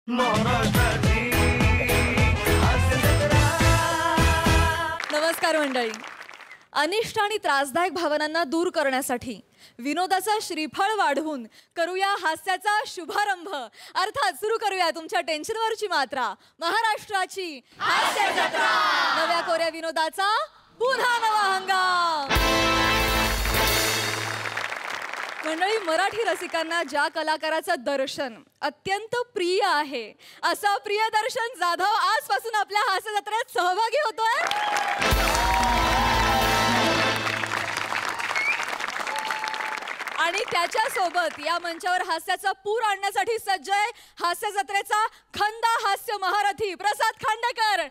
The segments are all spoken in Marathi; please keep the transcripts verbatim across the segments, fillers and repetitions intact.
नमस्कार मंडळी. अनिष्ट आणि त्रासदायक भावनांना दूर करण्यासाठी विनोदाचा श्रीफळ वाढवून करूया हास्याचा शुभारंभ. अर्थात सुरू करूया तुमच्या टेन्शनवरची मात्रा. महाराष्ट्राची हास्य जत्रा. नव्या कोऱ्या विनोदाचा पुन्हा नवा हंगाम. मंडळी, मराठी रसिकांना ज्या कलाकाराचं दर्शन अत्यंत प्रिय आहे असा प्रियदर्शन जाधव आजपासून आपल्या हास्य जत्रेत सहभागी होतोय. आणि त्याच्या सोबत या मंचावर हास्याचा पूर आणण्यासाठी सज्ज आहे हास्य जत्रेचा खंदा हास्य महारथी प्रसाद खांडेकर.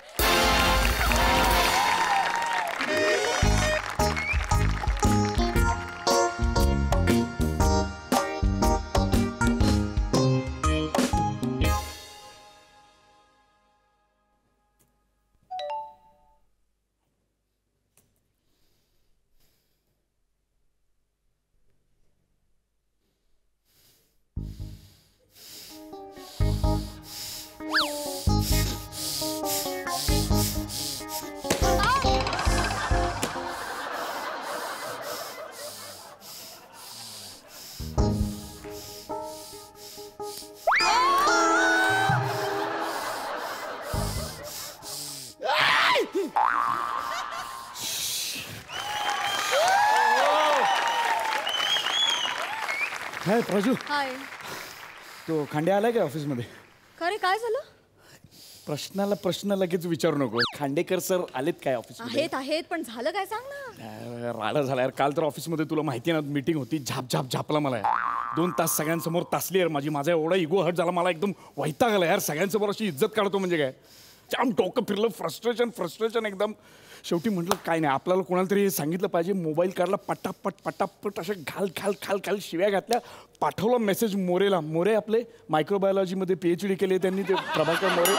हाय प्राजू. हाय. तो खांडे आलाय का ऑफिस मध्ये? खरे काय झालं? प्रश्नाला प्रश्न लगेच विचारू नको. खांडेकर सर आलेत काय ऑफिस मध्ये? आहेत आहेत पण झालं काय सांग ना. राडा झाला यार. काल तर ऑफिस मध्ये तुला माहिती आहे ना मीटिंग होती. झाप झाप झापला मला यार. दोन तास सगळ्यांसमोर तासली यार माझी. माझा एवढा इगो हर्ट झाला. मला एकदम वैताग आला यार. सगळ्यांसमोर अशी इज्जत काढतो म्हणजे काय. जाम डोकं फिरलं. फ्रस्ट्रेशन फ्रस्ट्रेशन एकदम. शेवटी म्हटलं काय नाही आपल्याला कोणाला तरी हे सांगितलं पाहिजे. मोबाईल काढला पटापट पटापट अशा घाल घाल खाल खाल शिव्या घातल्या. पाठवला मेसेज मोरेला. मोरे आपले मायक्रोबायोलॉजीमध्ये पी एच डी केले त्यांनी. ते प्रभाकर मोरे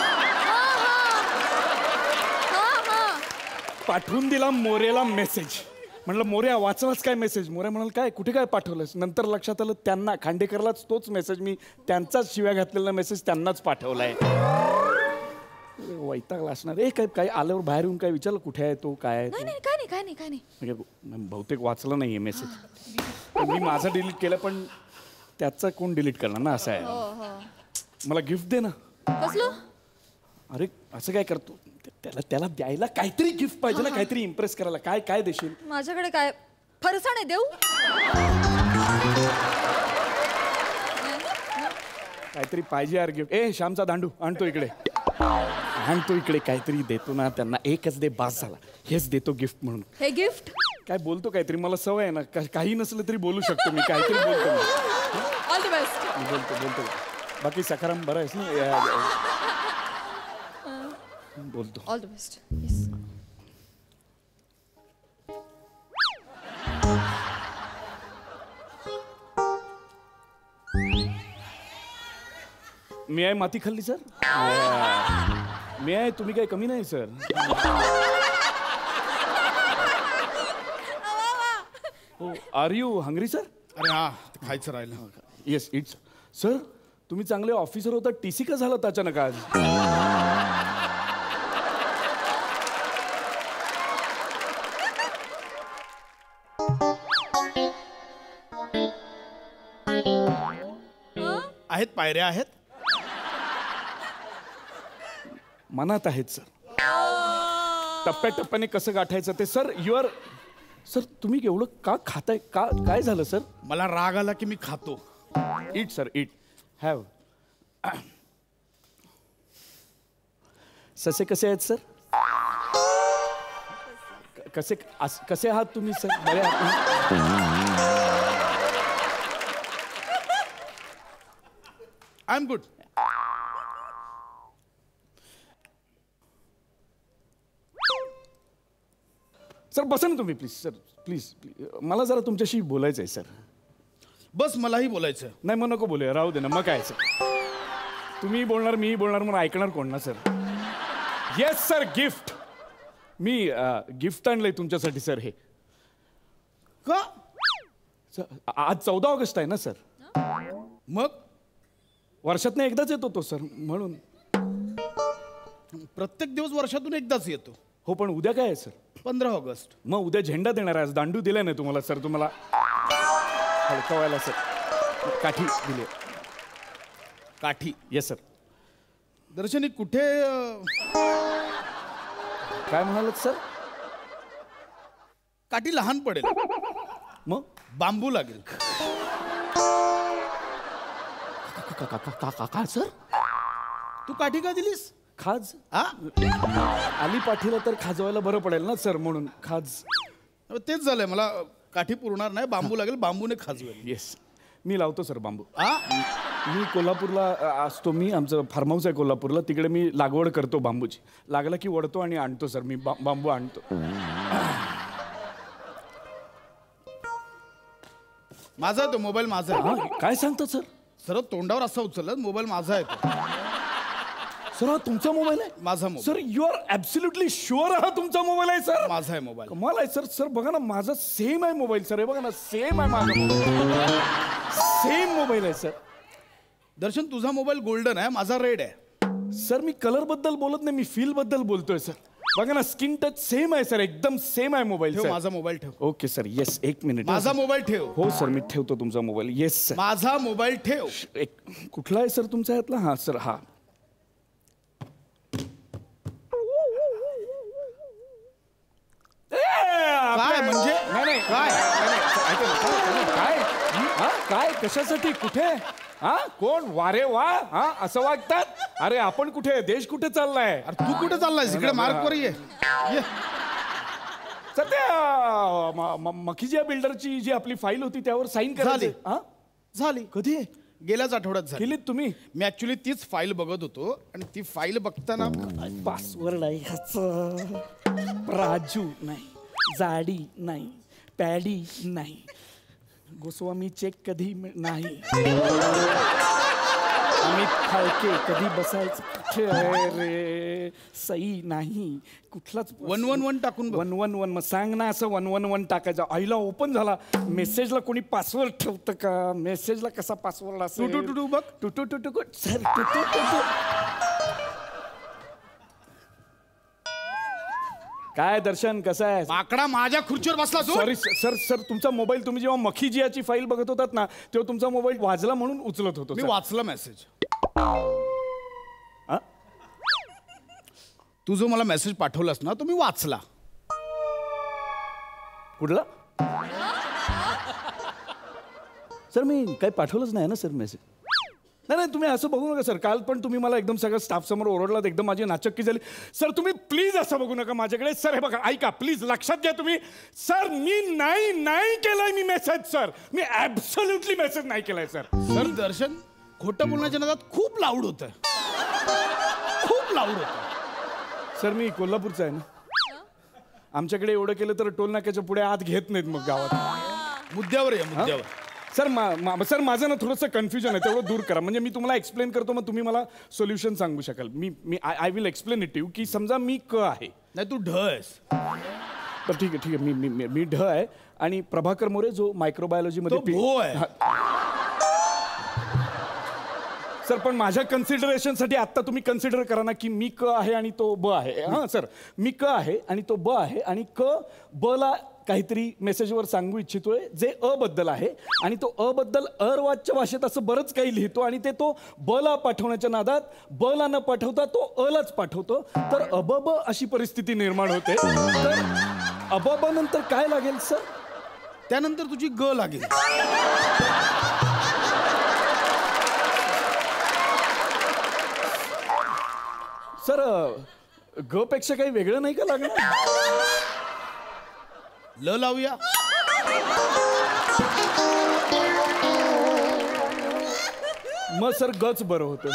पाठवून दिला मोरेला मेसेज. म्हटलं मोर्या वाचलाच काय मेसेज? मोर्या म्हणाल काय कुठे काय पाठवलंस? नंतर लक्षात आलं त्यांना खांडेकरलाच तोच मेसेज मी त्यांचाच शिव्या घातलेला मेसेज त्यांनाच पाठवलाय. वैतागला असणार. ए काय काय आल्यावर बाहेर येऊन काय विचारलं कुठे आहे तो काय आहे? नाही नाही काय नाही काय नाही काय नाही. म्हणजे बहुतेक वाचलं नाहीये मेसेज. मी माझा डिलीट केला पण त्याचा कोण डिलीट करणार ना असं आहे. मला गिफ्ट दे ना. कसलं? अरे असं काय करतो? त्याला त्याला द्यायला काहीतरी गिफ्ट पाहिजे ना. काहीतरी इम्प्रेस करायला. काय काय देशील? माझ्याकडे काय फरसाण आहे देऊ? काहीतरी पाहिजे यार गिफ्ट. ए श्यामचा दांडू आणतो इकडे. आणतो इकडे. काहीतरी देतो ना त्यांना. एकच दे बास झाला. हेच देतो गिफ्ट म्हणून. हे गिफ्ट काय बोलतो काहीतरी. मला सवय आहे ना काही नसलं तरी बोलू शकतो मी. काहीतरी बोलतो मी. All the best. बोलतो बोलतो. बाकी सखाराम बरं आहेस ना? बोलतो. All the best. येस. मी आहे माती खाल्ली सर. मी आहे तुम्ही काय कमी नाही sir. Are you hungry sir? अरे हा खायचं राहिलं. Yes it's. सर तुम्ही चांगले ऑफिसर होता. टीसी का झाला अचानक आज? आहेत पायऱ्या आहेत. मनात आहेत सर. टप्प्याटप्प्याने कसं गाठायचं ते. सर यू आर सर तुम्ही एवढं का खाताय? का काय झालं सर? मला राग आला की मी खातो. Eat sir eat. हॅव. ससे कसे आहेत सर? कसे कसे आहात तुम्ही सर? बरे आहात? I am good. सर बसा ना तुम्ही प्लीज. सर प्लीज मला जरा तुमच्याशी बोलायचं आहे सर. बस मलाही बोलायचं. नाही मग नको बोलूया. राहू दे ना. मग काय सर. तुम्ही बोलणार मीही बोलणार मग ऐकणार कोण ना सर. Yes sir gift. मी गिफ्ट आणलंय तुमच्यासाठी सर. हे का? आज चौदा ऑगस्ट आहे ना सर. मग वर्षातनं एकदाच येतो तो सर म्हणून. प्रत्येक दिवस वर्षातून एकदाच येतो. हो पण उद्या काय आहे सर? पंधरा ऑगस्ट. मग उद्या झेंडा देणार आहे. आज दांडू दिलाय ना तुम्हाला सर, तुम्हाला हडकवायला सर काठी दिली. काठी. Yes sir. दर्शनी कुठे अं, काय म्हणालात सर? काठी लहान पडेल, मग बांबू लागेल. काय सर? तू काठी का दिलीस? खाज हा आली पाठीला तर खाजवायला बरं पडेल ना सर, म्हणून खाज. तेच झालंय, मला काठी पुरणार नाही, बांबू लागेल, बांबूने खाजवेल. येस मी लावतो सर बांबू. हा मी कोल्हापूरला अ, असतो. मी आमचं फार्म हाऊस आहे कोल्हापूरला, तिकडे मी लागवड करतो बांबूची. लागला की वडतो आणि आणतो सर मी बा- बांबू आणतो. माझा आहे तो मोबाईल, माझा आहे. हा, काय सांगता सर? सरळ तोंडावर असा उचलला, मोबाईल माझा आहे तो. सर हा तुमचा मोबाईल आहे? माझा mobile. Sir you are absolutely sure हा तुमचा मोबाईल आहे सर? माझा आहे मोबाईल. कमाल आहे सर. सर बघा ना, माझा सेम आहे मोबाईल सर. हे बघा ना, सेम आहे माझा मोबाईल. सेम मोबाईल आहे सर. दर्शन तुझा मोबाईल गोल्डन आहे, माझा रेड आहे. सर मी कलर बद्दल बोलत नाही, मी फील बद्दल बोलतोय सर. बघा ना, स्किन टच सेम आहे सर, एकदम सेम आहे मोबाईल ठेव सर. माझा मोबाईल, ठेव ओके सर. येस एक मिनिट. माझा मोबाईल ठेव. हो सर मी ठेवतो तुमचा मोबाईल. Yes sir. माझा मोबाईल ठेव. एक कुठला आहे सर तुमचा यातला? हा सर हा. काय म्हणजे? नाही नाही काय? नाही, नाही, सर, ऐका ना, काय काय हा? काय कशासाठी? कुठे? हा कोण? वारे वा हा असं वागतात? अरे आपण कुठे? देश कुठे चाललाय? अरे तू कुठे चाललाय? इकडे मार्कवर ये. ये. सर त्या म- म- मखिजिया बिल्डरची जी आपली फाईल होती त्यावर साईन करायची. झाली. हा झाली. कधी गेल्याच आठवड्यात झाली. केलीत तुम्ही? मी ऍक्च्युली तीच फाईल बघत होतो आणि ती फाईल बघताना पासवर्ड आहे ह्याचं. राजू नाही, जाडी नाही, पॅडी नाही, गोस्वामी चेक कधी मिळ- नाही, अमित फाळके कधी बसायचं कुठे आहे रे, सई नाही, कुठलाच वन वन वन टाकून बघ. One one one. मग सांग ना असं वन वन वन टाकायचं. आईला ओपन झाला. मेसेजला कोणी पासवर्ड ठेवतं का? मेसेजला कसा पासवर्ड असेल? टू टू टू टू बघ. Two two two two sir two two two two. काय दर्शन कसं आहे? माकडा माझ्या खुर्चीवर बसला तू. Sorry sir. सर तुमचा मोबाईल, तुम्ही जेव्हा मखिजियाची फाईल बघत होतात ना तेव्हा तुमचा मोबाईल वाजला म्हणून उचलत होतो मी सर. वाचला मेसेज. हा? तू जो मला मेसेज पाठवलास ना तो मी वाचला. कुठला? सर मी काही पाठवलंच नाही ना सर मेसेज. नाही नाही तुम्ही असं बघू नका सर. काल पण तुम्ही मला एकदम सगळं स्टाफ समोर ओरडलात, एकदम माझी नाचक्की झाली. सर तुम्ही प्लीज असं बघू नका माझ्याकडे. सर हे बघा ऐका प्लीज, लक्षात घ्या तुम्ही. सर मी नाही नाही केलाय मी मेसेज सर. मी ऍब्सोल्युटली मेसेज नाही केलाय सर. सर दर्शन खोटं बोलण्याच्या नादात खूप लाऊड होतं. खूप लाऊड होतं. सर मी कोल्हापूरचा आहे ना. आमच्याकडे एवढं केलं तर टोल नाक्याच्या पुढे आत घेत नाहीत मग गावात. मुद्द्यावर ये मुद्द्यावर. सर मा मा- सर माझं ना थोडंसं कन्फ्युजन आहे, तेवढं दूर करा. म्हणजे मी तुम्हाला एक्सप्लेन करतो, मग तुम्ही मला सोल्युशन सांगू शकाल. मी मी I I will explain it you. की समजा मी क आहे. नाही तू ढ आहेस. तर ठीक आहे ठीक आहे मी मी मी- मी ढ आहे आणि प्रभाकर मोरे जो मायक्रोबायोलॉजी मध्ये तो भो आहे. सर पण माझ्या कन्सिडरेशनसाठी आत्ता तुम्ही कन्सिडर करा ना की मी क आहे आणि तो ब आहे. हां सर मी क आहे आणि तो ब आहे आणि क ब ला काहीतरी मेसेजवर सांगू इच्छितोय जे अ बद्दल आहे आणि तो अ बद्दल अर्वाच्य भाषेत असं बरंच काही लिहितो आणि ते तो ब ला पाठवण्याच्या नादात ब ला न पाठवता तो अ लाच पाठवतो. तर अबब अशी परिस्थिती निर्माण होते. तर अबब नंतर काय लागेल सर? त्यानंतर तुझी ग लागेल. सर ग पेक्षा काही वेगळं नाही का लागणार? ल लावूया. मग सर गच बरं होतं.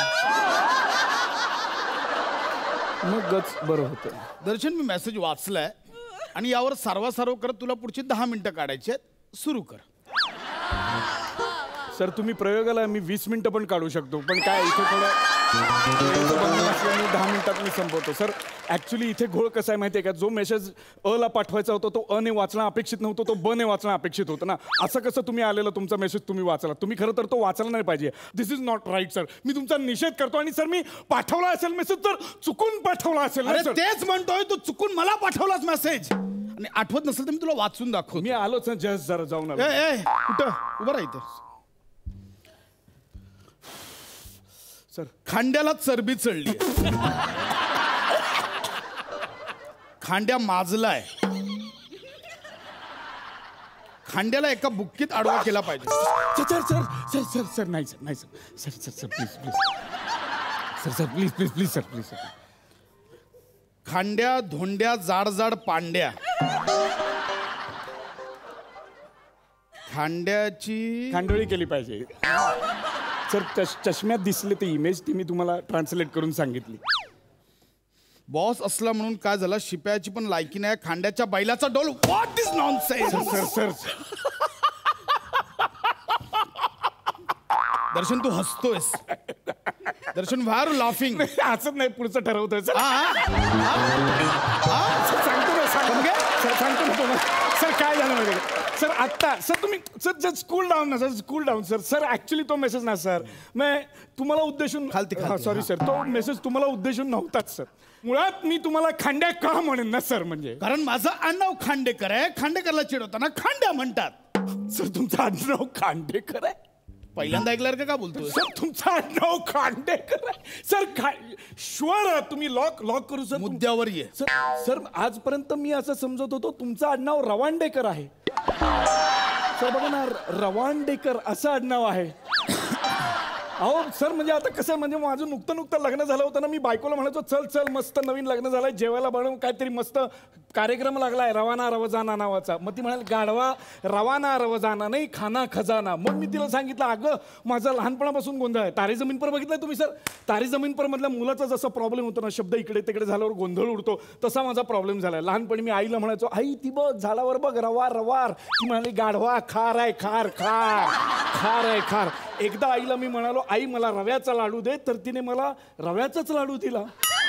मग गच बरं होतं. दर्शन मी मेसेज वाचलाय आणि यावर सारवासारव करत तुला पुढची दहा मिनिटं काढायची आहेत. सुरू कर. सर तुम्ही प्रयोगाला मी वीस मिनिटं पण काढू शकतो, पण काय इथे थोडं बंधन असल्यामुळे दहा मिनिटात मी संपवतो सर. ऍक्च्युली इथे घोळ कसा आहे माहिती आहे का, जो मेसेज अ ला पाठवायचा होता तो अ ने वाचणं अपेक्षित नव्हतं, तो ब ने वाचणं अपेक्षित होतं ना. असं कसं तुम्ही आलेलं तुमचा मेसेज तुम्ही वाचला, तुम्ही खरं तर तो वाचला नाही पाहिजे. This is not right sir. मी तुमचा निषेध करतो. आणि सर मी पाठवला असेल मेसेज तर चुकून पाठवला असेल ना अरे सर. तेच म्हणतोय, तू चुकून मला पाठवलास मेसेज आणि आठवत नसेल तर मी तुला वाचून दाखवतो. मी आलोच ना जस्ट जरा जाऊन आलो. ए ए कुठं उभं राहा इथं. सर खांद्याला चरबी चढली. खांद्या माजलाय. खांद्याला एका बुक्कीत आडवा केला पाहिजे. Sir sir sir sir sir नाही सर नाही sir sir sir sir please please sir sir please please please sir please sir. खांद्या धोंड्या जाड जाड पांड्या. खांद्याची खांडोळी केली पाहिजे सर. चष चष्म्यात दिसले ते इमेज ती मी तुम्हाला ट्रान्सलेट करून सांगितली. बॉस असला म्हणून काय झालं, शिप्याची पण लायकी नाही. खांद्याच्या बैलाचा डोल. What is nonsense. Sir sir Darshan तू हसतोयस. Darshan why are you laughing. असंच नाही पुढचं ठरवतोय सर. सर सांगतो ना सांगतो सर सांगतो ना तुम्हाला. सर काय झालं माहिती आहे सर आत्ता सर तुम्ही सर जस्ट कूल डाऊन ना sir. Cool down sir. Sir actually तो मेसेज ना सर मैं तुम्हाला उद्देशून खालती खालती सॉरी सर तो मेसेज तुम्हाला उद्देशून नव्हताच सर. मुळात मी तुम्हाला खांड्या का म्हणेन ना सर. म्हणजे कारण माझं आडनाव खांडेकर आहे. खांडेकरला चिडवताना खांड्या म्हणतात. सर तुमचं आडनाव खांडेकर आहे. पहिल्यांदा ऐकल्यावर का बोलतोय. सर तुमचं आडनाव खांडेकर आहे सर. खा शुअर तुम्ही लॉक लॉक करू सर. मुद्द्यावर ये. सर सर आजपर्यंत मी असं समजत होतो तुमचं आडनाव रवांडेकर आहे. सर बघा ना रवांडेकर असं आडनाव आहे. अहो सर म्हणजे आता कसं म्हणजे माझं नुकतं नुकतं लग्न झालं होतं ना. मी बायकोला म्हणायचो चल चल मस्त नवीन लग्न झालंय जेवायला बनवून काहीतरी मस्त कार्यक्रम लागलाय रवाना रवजाना नावाचा. मग ती म्हणाली गाढवा रवाना रवजाना नाही खाना खजाना. मग मी तिला सांगितलं अगं माझं लहानपणापासून गोंधळ आहे. तारे जमीन पर बघितलंय तुम्ही सर. तारे जमीन पर मधल्या मुलाचा जसा प्रॉब्लेम होतो ना शब्द इकडे तिकडे झाल्यावर गोंधळ उडतो तसा माझा प्रॉब्लेम झालाय. लहानपणी मी आईला म्हणायचो आई ती बघ झाडावर बघ रवार रवार. ती म्हणाली गाढवा खार आहे खार खार खार आहे खार. एकदा आईला मी म्हणालो आई मला रव्याचा लाडू दे तर तिने मला रव्याचाच लाडू दिला.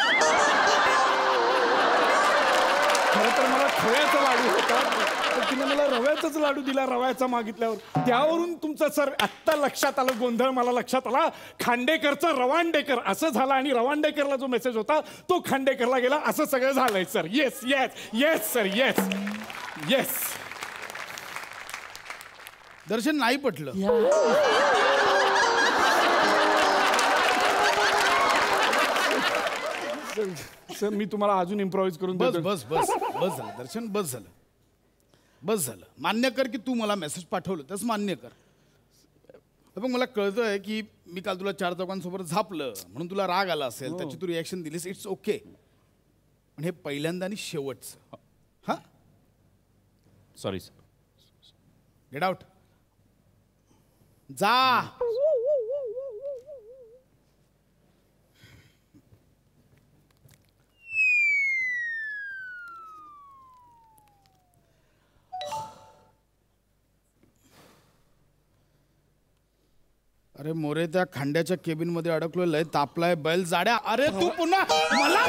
खरं तर मला खव्याचा लाडू होता तर तिने मला रव्याचाच लाडू दिला रव्याचा मागितल्यावर. त्यावरून तुमचं सर आत्ता लक्षात आलं गोंधळ मला लक्षात आला. खांडेकरचा रवांडेकर असं झालं आणि रवांडेकरला जो मेसेज होता तो खांडेकरला गेला असं सगळं झालंय sir. Yes yes yes sir yes yes. Darshan नाही पटलं. सर मी तुम्हाला अजून इम्प्रोव्हाइज करून बस देतो. बस बस बस झालं दर्शन बस झालं बस झालं. मान्य कर की तू मला मेसेज पाठवलं तसं मान्य कर. पण मला कळतंय की मी काल तुला चार चौकांसोबत झापलं म्हणून तुला राग आला असेल. त्याची तू रिॲक्शन दिलीस. It's okay. पण हे पहिल्यांदा आणि शेवटचं. हा सॉरी सर. Get out. जा. अरे मोरे त्या खांड्याच्या केबिन मध्ये अडकलोय. लय तापलाय बैल जाड्या. अरे तू पुन्हा मला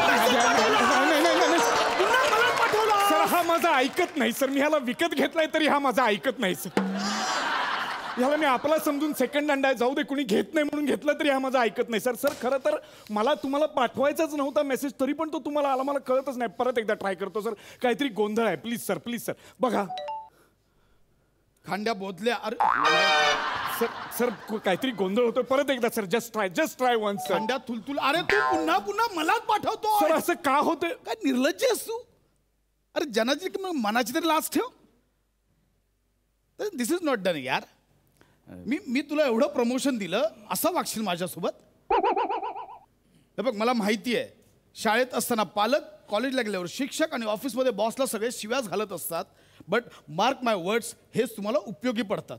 पाठवला. सर हा माझा ऐकत नाही सर. मी ह्याला विकत घेतलाय तरी हा माझा ऐकत नाही सर. ह्याला मी आपला समजून सेकंड हँड आहे जाऊ दे कुणी घेत नाही म्हणून घेतलं तरी हा माझा ऐकत नाही सर. सर खरं तर मला तुम्हाला पाठवायचाच नव्हता मेसेज तरी पण तो तुम्हाला आला मला कळतच नाही. परत एकदा ट्राय करतो सर. काहीतरी गोंधळ आहे प्लीज सर प्लीज सर. बघा खांड्या बोधल्या. अरे सर सर काहीतरी गोंधळ होतोय. परत एकदा sir just try just try one sir. खांड्या तुलतुल. अरे तू पुन्हा पुन्हा मलाच पाठवतो. सर असं का होतंय. काय निर्लज्ज आहेस तू. अरे जनाची की मग मनाची तरी लाच ठेव. दिस इज नॉट डन यार. मी मी तुला एवढं प्रमोशन दिलं असं वागशील माझ्यासोबत. हे बघ मला माहिती आहे शाळेत असताना पालक कॉलेजला गेल्यावर शिक्षक आणि ऑफिसमध्ये बॉसला सगळे शिव्याच घालत असतात. बट मार्क माय वर्ड्स हेच तुम्हाला उपयोगी पडतात.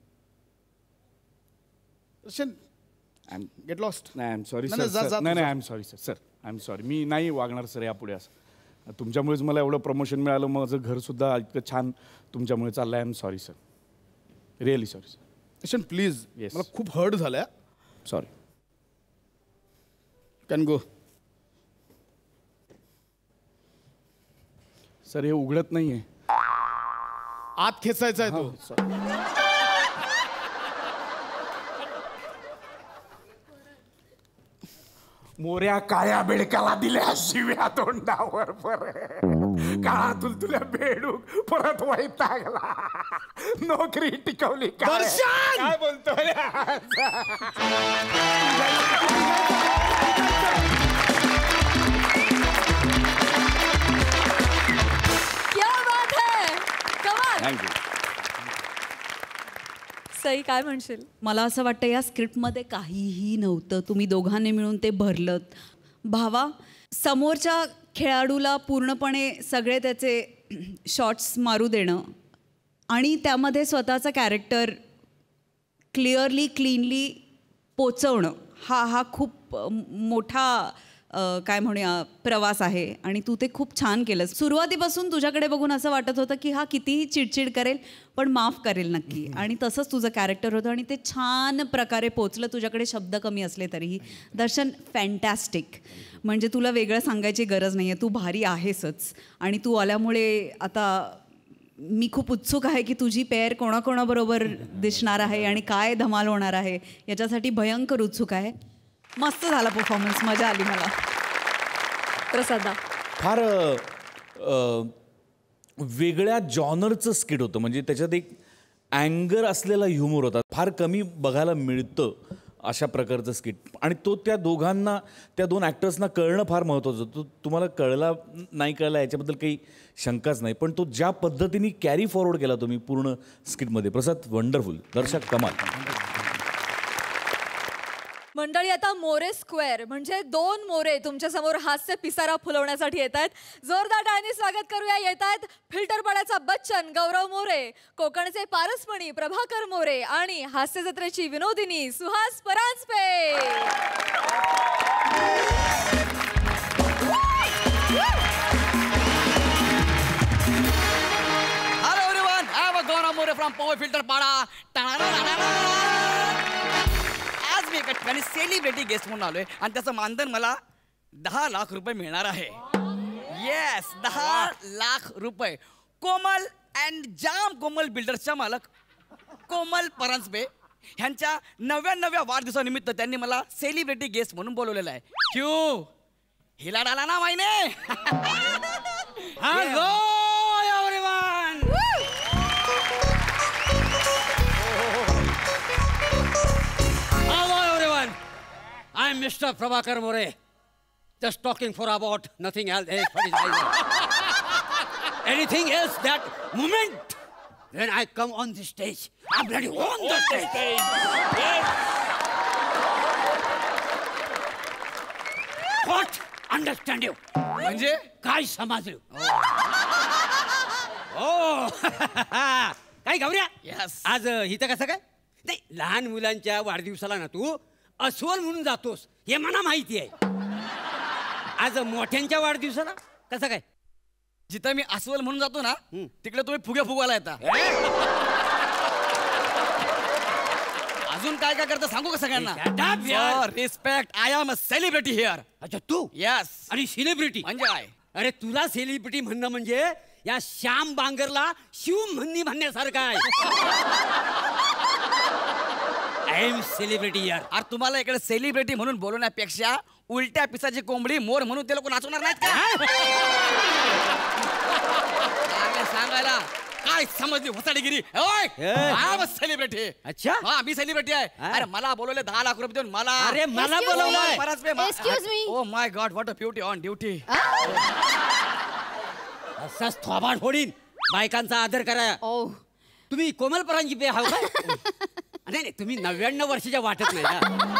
Get lost. नाही आय एम सॉरी नाही, जा, सर. जा, नाही जा. नाही I am sorry sir. Sir I am sorry. मी नाही वागणार सर यापुढे असं. तुमच्यामुळेच मला एवढं प्रमोशन मिळालं. माझं घर सुद्धा इतकं छान तुमच्यामुळे चाललं. I am sorry sir. Really sorry sir. Please. Yes. मला खूप हर्ट झालंय. सॉरी. Can go. सर हे उघडत नाहीये. आत खेचायचा आहे तो. मोऱ्या काळ्या बेडकाला दिल्या शिव्या तोंडावर परत काळा तुलतुल्या बेडूक परत वैतागला. नोकरी टिकवली काय? दर्शन! काय बोलतोय? क्या बात है, कमाल. थँक्यू. सई काय म्हणशील? मला असं वाटतं या स्क्रिप्टमध्ये काहीही नव्हतं, तुम्ही दोघांनी मिळून ते भरलत. भावा, समोरच्या खेळाडूला पूर्णपणे सगळे त्याचे शॉट्स मारू देणं आणि त्यामध्ये स्वतःचं कॅरेक्टर क्लिअरली क्लीनली पोचवणं हा हा खूप अ, मोठा अ, काय म्हणूया प्रवास आहे आणि तू ते खूप छान केलंस. सुरुवातीपासून तुझ्याकडे बघून असं वाटत होतं की हा कितीही चिडचिड करेल पण माफ करेल नक्की, आणि तसंच तुझं कॅरेक्टर होतं आणि ते छान प्रकारे पोचलं. तुझ्याकडे शब्द कमी असले तरीही. दर्शन, फॅन्टॅस्टिक. म्हणजे तुला वेगळं सांगायची गरज नाही आहे, तू भारी आहेसच. आणि तू आल्यामुळे आता मी खूप उत्सुक आहे की तुझी पेअर कोणाकोणाबरोबर दिसणार आहे आणि काय धमाल होणार आहे याच्यासाठी भयंकर उत्सुक आहे. मस्त झाला परफॉर्मन्स, मजा आली मला. प्रसादा. फार अ, अ, वेगळ्या जॉनरचं स्किट होतं. म्हणजे त्याच्यात एक अँगर असलेला ह्युमर होता. फार कमी बघायला मिळतं अशा प्रकारचं स्किट, आणि तो त्या दोघांना, त्या दोन ॲक्टर्सना कळणं फार महत्त्वाचं होतं. तो तुम्हाला कळला नाही कळला याच्याबद्दल काही शंकाच नाही, पण तो ज्या पद्धतीने कॅरी फॉरवर्ड केला तुम्ही पूर्ण स्किटमध्ये, प्रसाद वंडरफुल. दर्शक कमाल. मंडळी, आता मोरे स्क्वेअर म्हणजे दोन मोरे तुमच्या समोर हास्य पिसारा फुलवण्यासाठी येत आहेत. जोरदार टाळ्यांनी स्वागत करूया. येत आहेत फिल्टरपाड्याचा बच्चन गौरव मोरे, कोकणचे पारसमणी प्रभाकर मोरे आणि हास्य जत्रेची Vinodini Suhas Paranjpe. Hello everyone, I am Gaurav More from Power Filter Pada. आज मी एका ठिकाणी सेलिब्रिटी गेस्ट म्हणून आलोय आणि त्याचं मानधन मला दहा लाख रुपये मिळणार आहे. येस, दहा लाख रुपये. कोमल अँड जाम कोमल बिल्डर्सच्या मालक कोमल परांजपे ह्यांच्या नव्याण्णव्या वाढदिवसानिमित्त त्यांनी मला सेलिब्रिटी गेस्ट म्हणून बोलवलेलं आहे. क्यू हिला डाला ना माहिने. Hello everyone. Hello everyone, I'm Mister Prabhakar More. Just talking for about nothing else. Anything else that moment when I come on the stage, I'm ready on the stage. What? Understand you? म्हणजे काय समजलं? ओ काय गौऱ्या? Yes. आज अ, इथं कसं काय? नाही, लहान मुलांच्या वाढदिवसाला ना तू अस्वल म्हणून जातोस हे मला माहिती आहे. आज मोठ्यांच्या वाढदिवसाला कसं काय? जिथं मी अस्वल म्हणून जातो ना तिकडे तुम्ही फुगे फुगवायला येता. अजून काय काय करता सांगू का Shut up, यार. सगळ्यांना? Respect, I am a celebrity here. अच्छा, तू यस. आणि सेलिब्रिटी म्हणजे काय? अरे तुला सेलिब्रिटी म्हणणं म्हणजे या श्याम बांगरला शिव म्हणणी म्हणण्यासारखं आहे. आय एम सेलिब्रिटी यार. अरे तुम्हाला इकडे सेलिब्रिटी म्हणून बोलवण्यापेक्षा उलट्या पिसाची कोंबडी मोर म्हणून ते लोक नाचवणार नाहीत का? चांगलं सांगायला काय समजली होसाडीगिरी. सेलिब्रिटी. अच्छा. हा, मी सेलिब्रिटी आहे. हा. अरे मला बोलवले दहा लाख रुपये देऊन मला. अरे मला Excuse me. बोलवलंय. Excuse me. Oh my god, what a beauty on duty. असाच थोबाड फोडीन. बायकांचा आदर करा. ओ तुम्ही कोमल परांजपे आहो काय? नाही नाही, तुम्ही नव्याण्णव वर्षाच्या वाटत नाही ना.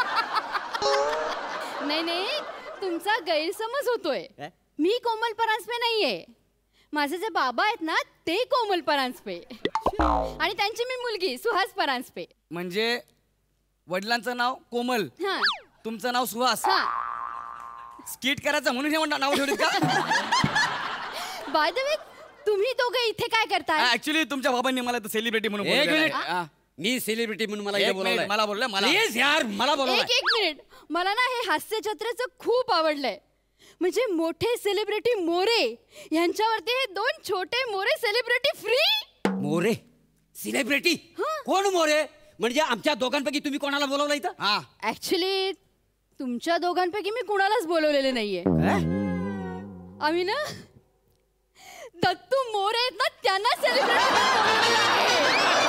नाही नाही, तुमचा गैरसमज होतोय. काय? मी कोमल परांजपे नाहीये. माझे जे बाबा आहेत ना ते कोमल परांजपे आणि त्यांची मी मुलगी सुहास परांजपे. म्हणजे वडिलांचं नाव कोमल, हा तुमचं नाव सुहास. हा. स्किट करायचं म्हणून हे म्हणा- नाव ठेवलीत का? बाय द वे, तुम्ही दोघे इथे काय करताय? ऍक्च्युली तुमच्या बाबांनी मला सेलिब्रिटी म्हणून एक बोलवलेलं मिनिट. आहे. हा. मी सेलिब्रिटी म्हणून मला एक इथे मिनिट, बोलवलंय. मला बोललं मला. प्लीज यार, मला एक बोलवलंय. एक मिनिट, मला ना हे हास्य जत्रेचं खूप आवडलंय. म्हणजे मोठे सेलिब्रिटी मोरे यांच्यावरती हे दोन छोटे More celebrity free. More celebrity? कोण मोरे? म्हणजे आमच्या दोघांपैकी तुम्ही कोणाला बोलवलं इथं? हा ऍक्च्युली तुमच्या दोघांपैकी मी कुणालाच बोलवलेले नाहीये. आम्ही ना दत्तू मोरे आहेत ना त्यांना सेलिब्रिटी बोलवलेलं आहे.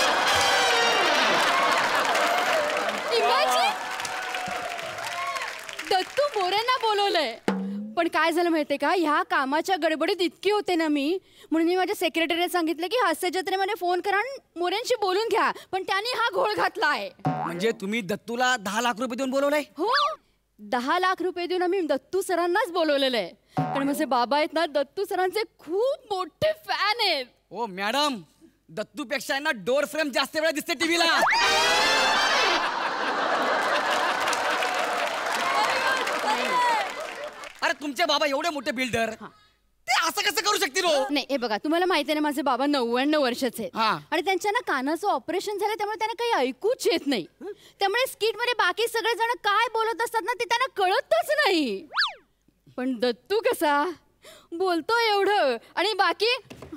Imagine! दत्तू मोरेंना बोलवलंय. पण काय झालं माहितीये का, ह्या कामाच्या गडबडीत इतकी होते ना मी, म्हणून मी माझ्या सेक्रेटरीला सांगितलं की हास्य जत्रेमध्ये फोन करा आणि मोरेंशी बोलून घ्या, पण त्यांनी हा घोळ घातला आहे. म्हणजे तुम्ही दत्तूला दहा लाख रुपये देऊन बोलवलंय? हो, दहा लाख रुपये देऊन आम्ही दत्तू सरांनाच बोलवलेलं आहे. कारण माझे बाबा आहेत ना दत्तू सरांचे खूप मोठे फॅन आहेत. ओ मॅडम, दत्तू पेक्षा ना डोर फ्रेम जास्त वेळा दिसते टीव्हीला. अरे तुमचे बाबा एवढे मोठे बिल्डर, ते असं कसं करू शकतील? नाही हे बघा, तुम्हाला माहिती आहे ना माझे बाबा नव्याण्णव वर्षाचे आहेत. हा. आणि त्यांच्या ना कानाचं ऑपरेशन झालं, त्यामुळे त्यांना काही ऐकूच येत नाही. त्यामुळे स्किट मध्ये बाकी सगळे जण काय बोलत असतात ना ते त्यांना कळतच नाही. पण दत्तू कसा बोलतो एवढं आणि बाकी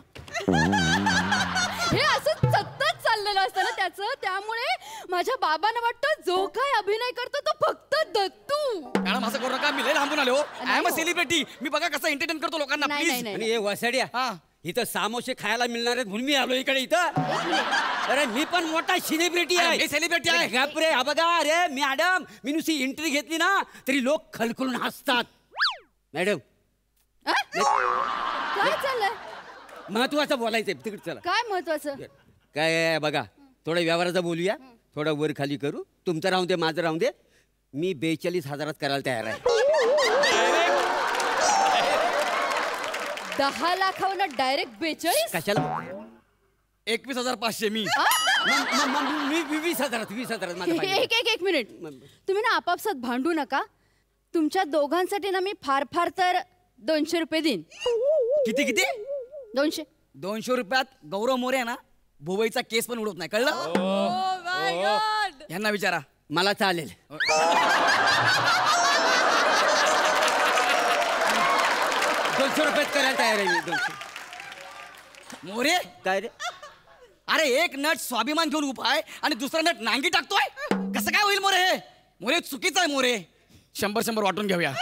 हे असं सतत चाललेलं असतं ना त्याचं, त्यामुळे माझ्या बाबांना वाटतं जो काय अभिनय करतो तो फक्त दत्तू. मॅडम असं करू नका, मी लय लांबून आलो. I am a celebrity. मी बघा कसं एंटरटेन करतो लोकांना. नाही, प्लीज. नाही, आणि हे वसाड्या हा. इथं सामोसे खायला मिळणार आहेत म्हणून मी आलो इकडे इथं. अरे मी पण मोठा सेलिब्रिटी अरे, आहे. मी सेलिब्रिटी आहे. गप्रे, हा बघा. अरे मॅडम, मी नुसती एंट्री घेतली ना तरी लोक खलखलून हसतात. मॅडम आ? काय चाललंय? महत्वाचं बोलायचंय, तिकडे चला. काय महत्वाचं? काय आहे बघा, थोडं व्यवहाराचं बोलूया, थोडं वर खाली करू. तुमचं राहून दे, माझं राहून दे. मी बेचाळीस हजारात करायला तयार आहे. दहा लाखावर डायरेक्ट बेचाळीस? कशाला? एकवीस हजार पाचशे मी. म- म- म- मी मी वीस हजारात वीस हजारात माझं पाहिजे. एक एक एक मिनिट, तुम्ही ना आपापसात भांडू नका. तुमच्या दोघांसाठी ना मी फार फार तर दोनशे रुपये देईन. किती किती? दोनशे. दोनशे रुपयात गौरव मोरे आहे ना भुवईचा केस पण उडवत नाही, कळलं? यांना विचारा. मला चालेल. दोनशे रुपयात करायला तयार आहे मी. दोनशे. मोरे काय रे? अरे एक नट स्वाभिमान घेऊन उभा आहे आणि दुसरा नट नांगी टाकतोय. कसं काय होईल मोरे? हे मोरे चुकीचं आहे. मोरे शंभर शंभर वाटून घेऊया.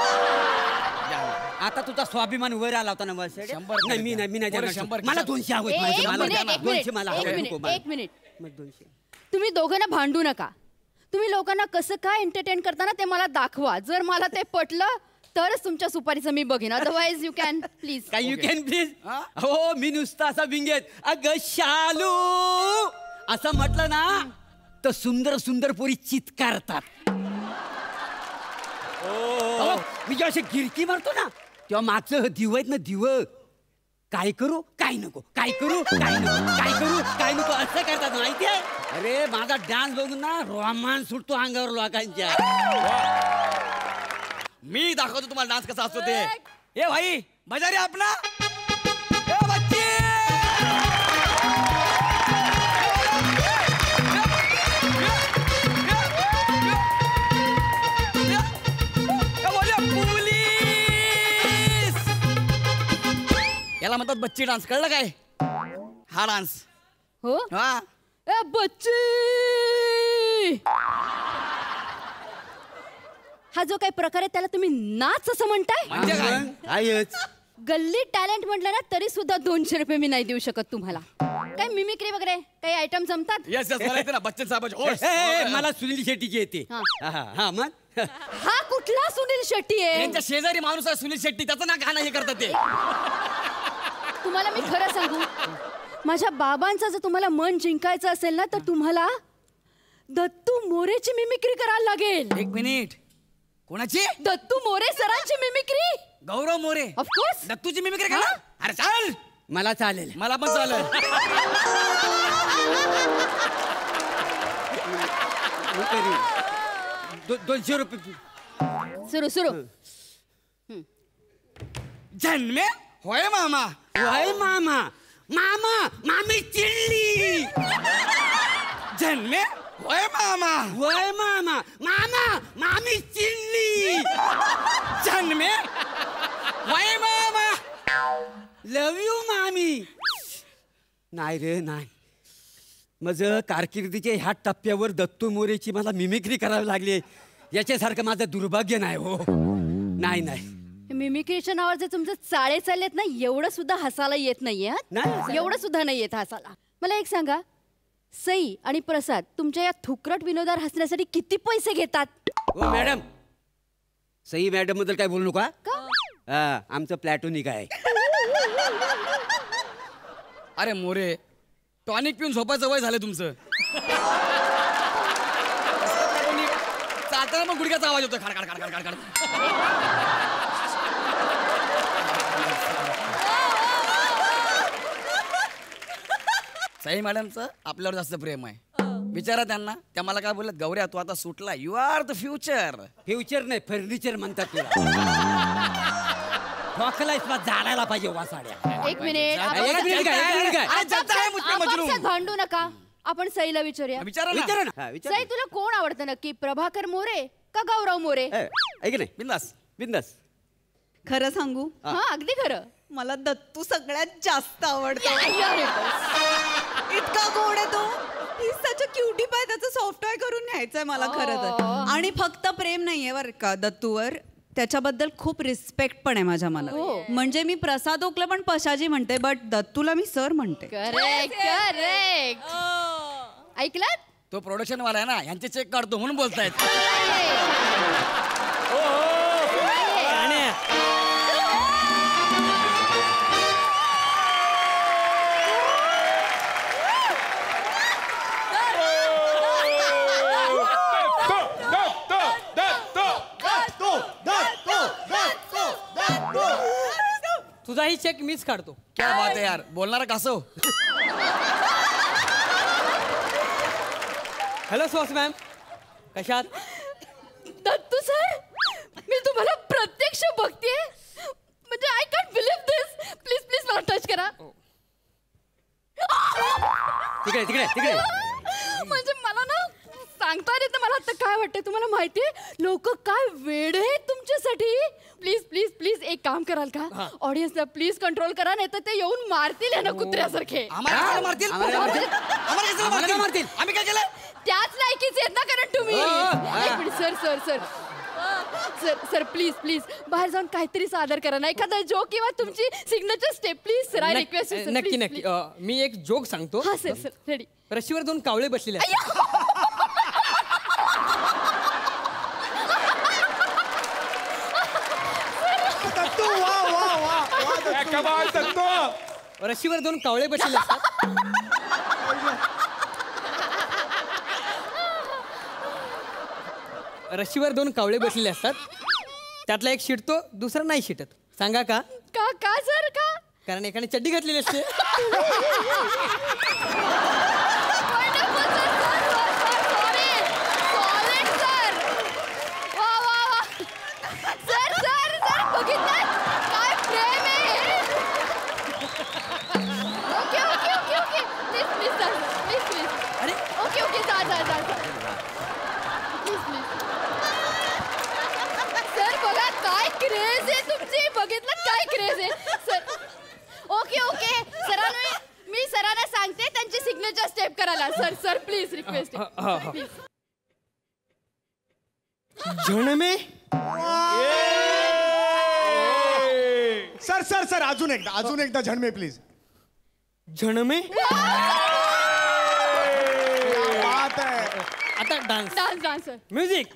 आता तुझा स्वाभिमान वर आला होता ना बस. शंभर नाही मी नाही मी नाही बरं, देणार. शंभर. मला दोनशे हवेत. ए- माझे एक मला मिनिट, द्या ना. एक दोनशे मिनिट, मला एक हवे मिनिट, नको मला. एक मिनिट. मग दोनशे. तुम्ही दोघांना भांडू नका. तुम्ही लोकांना कसं काय एंटरटेन करताना ते मला दाखवा. जर मला ते पटलं तरच तुमच्या सुपारीचं मी बघेन, अदरवाइज यू कॅन प्लीज. काय यू कॅन प्लीज? हो, मी नुसता असा विंगेत अग शालू असं म्हटलं ना तर सुंदर सुंदर पोरी चित्कारतात. अहो, मी जेव्हा अशी गिरकी मारतो ना तेव्हा मागचं दिव आहेत ना दिव, काय करू काय नको, काय करू काय नको, काय करू काय नको असं करतात माहितीये. अरे माझा डान्स बघून ना रोमांस सुटतो अंगावर लोकांच्या. मी दाखवतो तुम्हाला डान्स कसा असतो ते. ए भाई मजा रे अपना. ए बच्चे पोलीस याला म्हणतात बच्ची डान्स, कळलं काय? हा डान्स. हो हा ए बच्ची, हा जो काही प्रकार आहे त्याला तुम्ही नाच असं म्हणताय? म्हणजे काय? आहेच. गल्ली टॅलेंट म्हटलं ना तरी सुद्धा दोनशे रुपये मी नाही देऊ शकत तुम्हाला. काय मिमिक्री वगैरे काही आयटम जमतात? येस येस मला येते ना बच्चन साहेबाची ए, ए, ए, मला सुनील शेट्टीची येते. हा. हा हा मग हा कुठला सुनील शेट्टी आहे? यांच्या शेजारी माणूस आहे सुनील शेट्टी, त्याचं ना गाणं हे करतात ते. तुम्हाला मी खरं सांगू, माझ्या बाबांचं जर तुम्हाला मन जिंकायचं असेल ना तर तुम्हाला दत्तू मोरेची मिमिक्री करायला लागेल. एक मिनिट, कोणाची? दत्तू मोरे सरांची मिमिक्री. गौरव मोरे ऑफकोर्स. दत्तूची मिमिक्री का? अरे चाल, मला चालेल. मला पण चालेल. मी करीन. दो- दोनशे रुपये. सुरू सुरू. जन्मे होय मामा. वय मामा मामा मामी चिडली. जन्मे होय मामा. वय मामा मामा मामी चिडली. जन्मे मामी वाय मामा लव यू मामी. नाही रे नाही, माझं कारकिर्दीच्या ह्या टप्प्यावर दत्तू मोरेची मला मिमिक्री करावी लागली. याच्यासारखं माझं दुर्भाग्य नाही हो. नाही नाही मिमिक्रीच्या नावावर जे तुमचे चाळे चाललेत ना, एवढं सुद्धा हसायला येत नाहीये. नाही. एवढं सुद्धा नाही येत हसायला. मला एक सांगा, सई आणि प्रसाद तुमच्या या थुकरट विनोदावर हसण्यासाठी किती पैसे घेतात? हो मॅडम, सई मॅडम बद्दल काय बोलू नका. का? हा, आमचं प्लॅटोनिक आहे. अरे मोरे, टॉनिक पिऊन झोपायचं वय झालं तुमचं. चालताना मग गुडघ्याचा आवाज होतो खाड खाड खाड खाड खाड. साई मॅडमचं आपल्यावर जास्त प्रेम आहे. विचारा त्यांना, त्या मला काय बोलत, गौऱ्या तू आता सुटला, you are the future. Future नाही फर्निचर म्हणतात तुला. ठोकला इस्पात जाडायला पाहिजे वासाड्या. एक मिनिट, एक मिनिट काय, एक मिनिट काय? अरे जनता आहे मुझपे मजनू. आपापसात भांडू नका. आपण सईला विचारूया. विचारा ना. विचारा ना. हा, विचारा. सई, तुला कोण आवडतं नक्की, प्रभाकर मोरे का गौरव मोरे? ए, ऐक नाही बिंदास. बिंदास. खरं सांगू, हा, अगदी खरं. मला दत्तू सगळ्यात जास्त आवडतो. या रे बस. इतका गोड आहे तो. He's such a cutie pie. त्याचं सॉफ्टवेअर करून न्यायचंय मला खरं तर. आणि फक्त प्रेम नाहीये बरं का दत्तूवर, त्याच्याबद्दल खूप रिस्पेक्ट पण आहे माझ्या मनात. म्हणजे मी प्रसाद ओकला पण पशाजी म्हणते, बट दत्तूला मी सर म्हणते. Correct correct. ऐकलात? तो प्रोडक्शन वाला आहे ना, यांचे चेक काढतो म्हणून बोलतायत. तुझाही चेक मीच काढतो. क्या बात आहे यार, बोलणारा कासव. हॅलो सुहास मॅम, कशात? दत्तू सर, मी तुम्हाला प्रत्यक्ष बघतेय. म्हणजे I can't believe this. Please please मला टच करा. तिकडे तिकडे तिकडे. म्हणजे मला ना सांगता येत, मला आता काय वाटतंय तुम्हाला माहितीये, लोक काय वेड आहेत तुमच्यासाठी. प्लीज प्लीज प्लीज एक काम कराल का, ऑडियन्सला प्लीज कंट्रोल करा, नाही तर ते येऊन मारतील ना कुत्र्यासारखे. आम्हाला कशाला मारतील? आम्हाला मारतील? आम्हाला कशाला आम्हाला मारतील? मारतील? आम्ही काय केलं? त्याच लायकीचे आहेत ना, कारण तुम्ही. एक minute sir sir sir sir sir please please बाहेर जाऊन काहीतरी सादर करा ना, एखादा जोक किंवा तुमची signature step please sir. I request. नक्की नक्की. अ, मी एक जोक सांगतो. हा सर सर रेडी. रशीवर दोन कावळे बसलेले आहेत. रशीवर दोन कावळे बसलेले असतात. रशीवर दोन कावळे बसलेले असतात, त्यातला एक शिटतो, दुसरा नाही शिटत. सांगा का? का का सर का? कारण एकाने चड्डी घातलेली असते. बघितलं काय क्रेज आहे सर. ओके ओके सरांना मी सरांना सांगते त्यांची सिग्नेचर स्टेप करायला. Sir sir please request. झणमे. सर सर सर अजून एकदा अजून एकदा झणमे प्लीज. झणमे. बात आहे. आता dance. Dance dance sir. Music.